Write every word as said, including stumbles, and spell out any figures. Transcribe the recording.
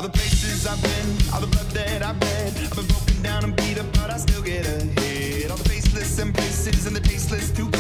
the places I've been, all the blood that I've bled. I've been broken down and beat up, but I still get ahead. All the faceless embraces and the tasteless to